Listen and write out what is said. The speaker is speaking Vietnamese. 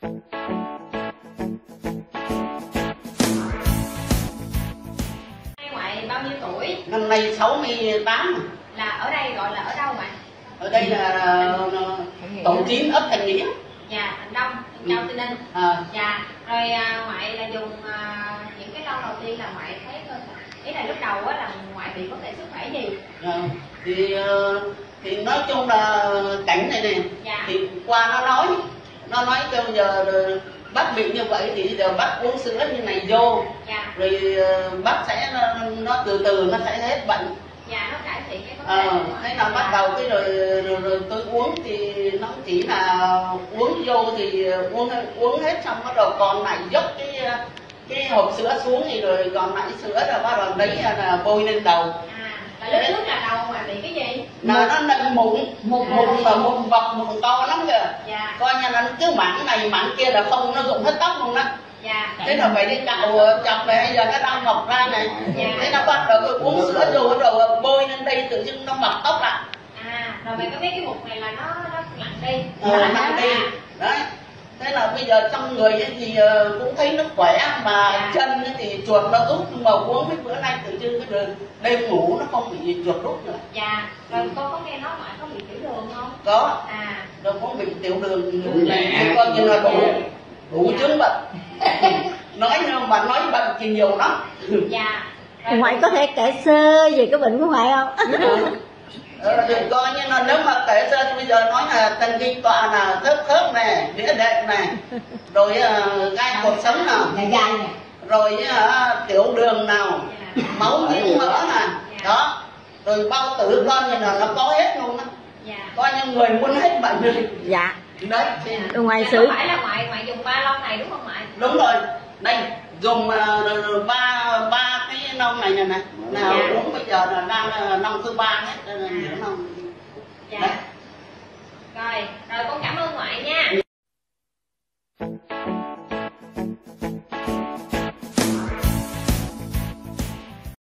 Ngoại bao nhiêu tuổi? Năm nay 68. Là ở đây gọi là ở đâu ngoại? Ở đây là tổ 9 ấp Thành Nghĩa. Dạ, Thành Đông, Châu Tây Ninh. Dạ, rồi ngoại là dùng những cái lon đầu tiên là ngoại thấy ý là lúc đầu á là ngoại bị vấn đề sức khỏe gì? Thì nói chung là cảnh này nè. Dạ. Thì qua nó nói kêu giờ bác bị như vậy thì giờ bác uống sữa như này vô. Dạ. Rồi bác sẽ nó từ từ nó sẽ hết bệnh. Dạ, nó cải thiện cái vấn đề. Thế là bắt đầu cái rồi tôi uống thì nó chỉ là uống vô thì uống hết, xong bắt đầu còn lại dốc cái hộp sữa xuống thì rồi còn lại sữa rồi bắt đầu đấy là bôi lên đầu. Là lúc trước là đầu ngoại bị cái gì? Nó nâng mụn và mụn vọc, mụn to lắm kìa. Dạ. Coi như là cứ mảng này mảng kia là không, nó rụng hết tóc luôn đó. Dạ. Thế là phải đi chọc về, bây giờ nó đang mọc ra này. Dạ. Thế nó bắt đầu tôi uống sữa rồi bôi lên đây tự dưng nó mọc tóc lại. Rồi mày có biết cái mụn này là nó nặng đi. Nặng đi. Đấy. Thế là bây giờ trong người thì cũng thấy nó khỏe, mà chân thì chuột nó rút, nhưng mà uống mấy bữa nay tự dưng cái đêm ngủ nó không bị chuột rút nữa. Dạ. Rồi cô có nghe nói ngoại có bị tiểu đường không? Có. Rồi cũng bị tiểu đường này, coi như là đủ chứng bệnh. Nói mà nói bệnh thì nhiều lắm. Dạ. Ngoại có thể kể sơ về cái bệnh của ngoại không? Đừng coi như là nếu mà kể sơ bây giờ nói là thần kinh tọa là khớp này, đĩa đệm này, rồi gai cột sống nào, rồi tiểu đường nào, máu nhiễm mỡ này, đó, rồi bao tử con như là nó có hết luôn đó. Coi như người muốn hết bệnh rồi. Dạ. Đấy. Ngoài sự phải là ngoại dùng 3 lon này đúng không ngoại? Đúng rồi. Đây dùng ba cái nông này này nào uống bây giờ là đang năm thứ 3 hết,